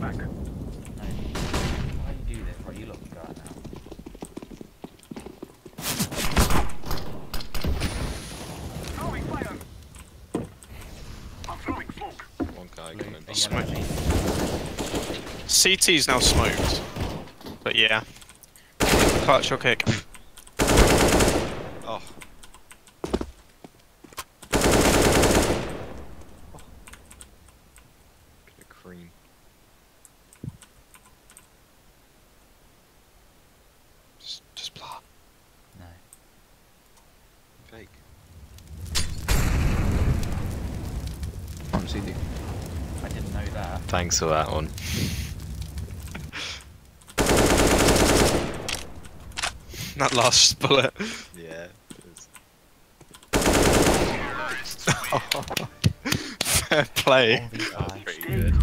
back. No. Why do you do this? Right, you look go out now. Throwing fire. I'm throwing smoke. One guy Blue, coming. a Smoke. yellow, CT's now smoked. But yeah. Clutch or kick. Oh. Bit of cream. Just plot. No. Fake. On CD. I didn't know that. Thanks for that one. That last bullet. Yeah. Fair play. All these That was guys. pretty good.